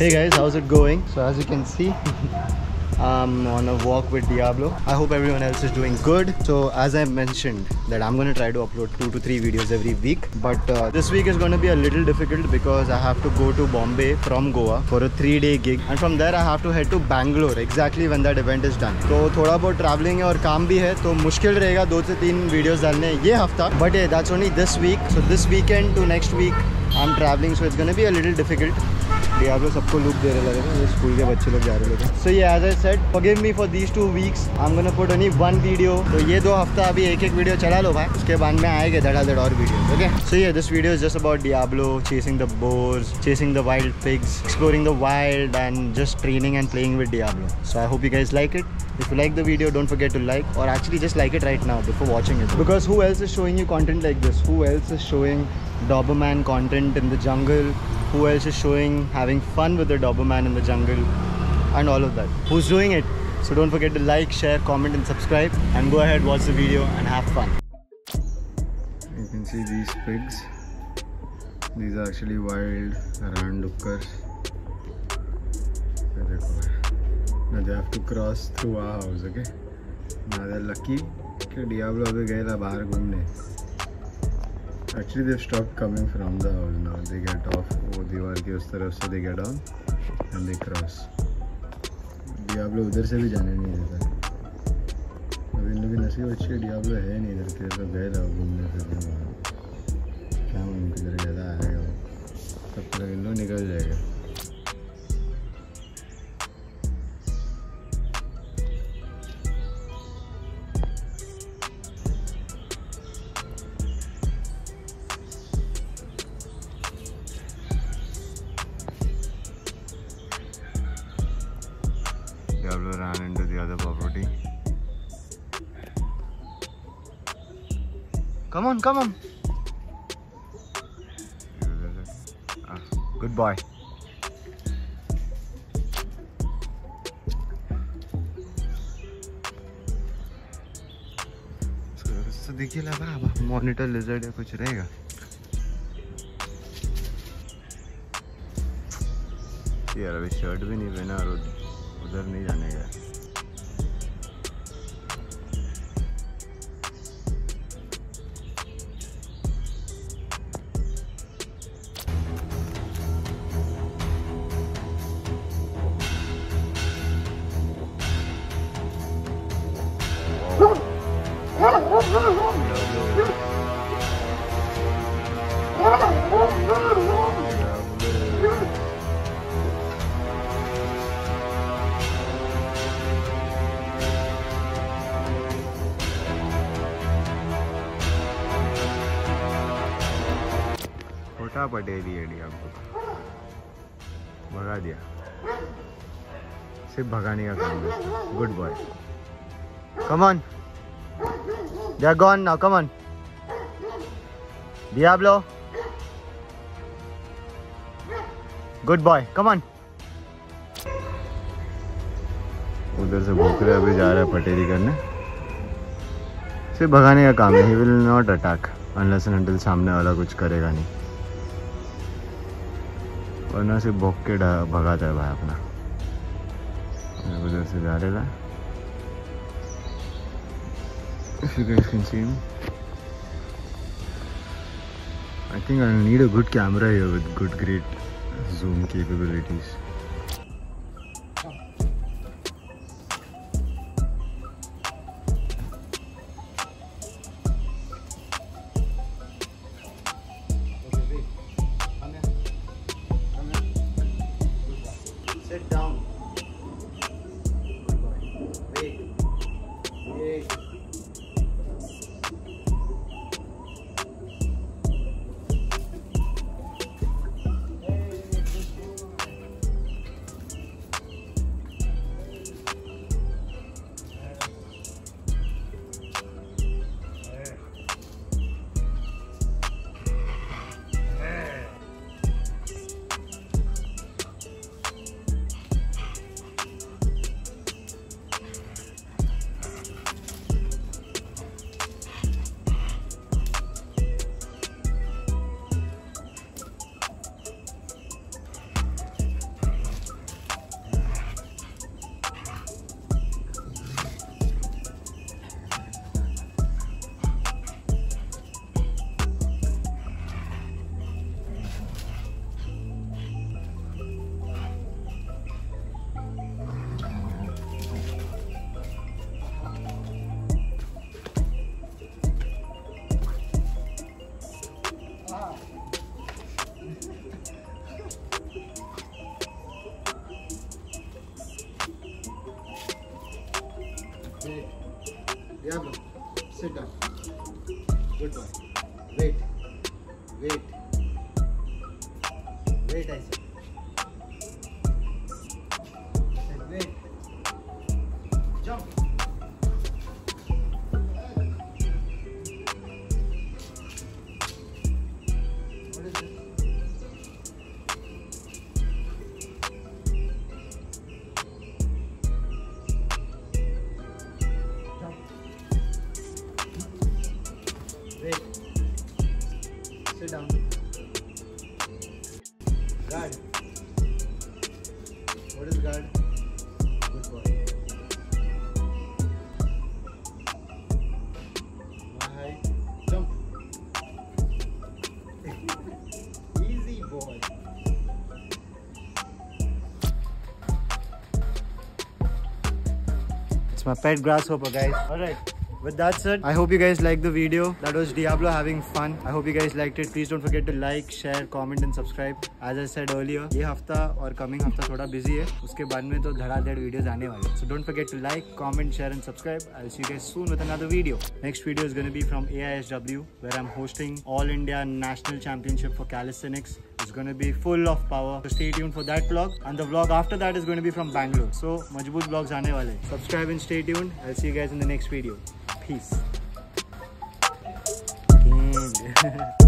Hey guys, how's it going? So as you can see, I'm on a walk with Diablo. I hope everyone else is doing good. So as I mentioned that I'm going to try to upload 2 to 3 videos every week. But this week is going to be a little difficult because I have to go to Bombay from Goa for a 3-day gig. And from there I have to head to Bangalore exactly when that event is done. So थोड़ा बहुत traveling है और काम भी है तो मुश्किल रहेगा 2 से 3 videos डालने ये हफ्ता. But yeah, that's only this week. So this weekend to next week I'm traveling, so it's going to be a little difficult. Diablo सबको लुक दे रहे लगे ये स्कूल के बच्चे लोग जा रहे लगे. So yeah, as I said, forgive me for these 2 weeks. I'm gonna put only 1 video. तो ये 2 हफ्ता अभी एक वीडियो चला लो भाई, उसके बाद में आएगा धड़ाधड़ और videos. Okay. So yeah, this video is just about Diablo, chasing the boars, chasing the wild pigs, exploring the wild, and just training and playing with Diablo. So I hope you guys like it. If you like the video, don't forget to like, or actually just like it right now before watching it. Because who else is showing you content like this? Who else is showing Doberman content in the jungle? Who else is showing having fun with the Doberman in the jungle and all of that? Who's doing it? So don't forget to like, share, comment and subscribe, and go ahead, watch the video and have fun. You can see these pigs. These are actually wild Randukkars. Now they have to cross through our house, okay? Now they're lucky that Diablo abhi gaya bahar ghumne. Actually they've stopped coming from the house now. They get off वो दीवार के उस तरफ से they get on and they cross. Diablo उधर से भी जाने नहीं देता. अब इन लोगों की नसीब अच्छी है, Diablo है नहीं इधर के, तो गए लोग घूमने फिरने बाहर. क्या उनकी इधर ज़्यादा आएगा वो, तब तक इन लोग निकल जाएगा. Diablo ran into the other property. Come on, come on. Ah, good boy. So देखिए लगा अब मॉनिटर लिजर्ड या कुछ रहेगा. यार अभी शर्ट भी नहीं पहना और उधर नहीं जाने का. छोटा पटेली है Diablo, भगा दिया. सिर्फ भगाने का काम है. Good bye. Come on. They are gone now. Come on. Diablo. Good boy. Come on. उधर से भूख रहे अभी जा रहा है पटेली करने. सिर्फ भगाने का काम है. He will not attack unless and until सामने वाला कुछ करेगा नहीं. वरना सिर्फ भोग के भगाता है भाई अपना. उधर से जा रहा है. If you guys can see him, I think I'll need a good camera here with great zoom capabilities. Sit down. Wait. Wait. Diablo, sit down. Good boy. Wait. Wait. Wait, I said. Wait. Jump. What is this? Jump. Wait. Sit down. Guard. What is guard? Good boy. My height. Jump. Easy boy. It's my pet grasshopper, guys. Alright. With that said, I hope you guys liked the video. That was Diablo having fun. I hope you guys liked it. Please don't forget to like, share, comment and subscribe. As I said earlier, ये हफ्ता और coming हफ्ता थोड़ा busy है. उसके बाद में तो धड़ाधड़ videos आने वाले. So don't forget to like, comment, share and subscribe. I'll see you guys soon with another video. Next video is going to be from AISW, where I'm hosting All India National Championship for Calisthenics. It's going to be full of power. So stay tuned for that vlog. And the vlog after that is going to be from Bangalore. So Majboot vlogs आने वाले. Subscribe and stay tuned. I'll see you guys in the next video. Peace.